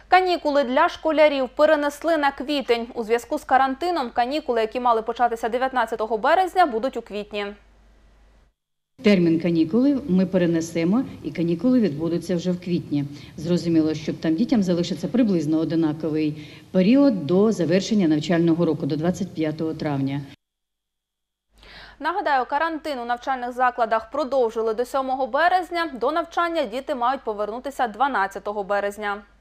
Канікули для школярів перенесли на квітень. У зв'язку з карантином канікули, які мали початися 19 березня, будуть у квітні. Термін канікули ми перенесемо, і канікули відбудуться вже в квітні. Зрозуміло, що там дітям залишиться приблизно однаковий період до завершення навчального року, до 25 травня. Нагадаю, карантин у навчальних закладах продовжили до 7 березня. До навчання діти мають повернутися 12 березня.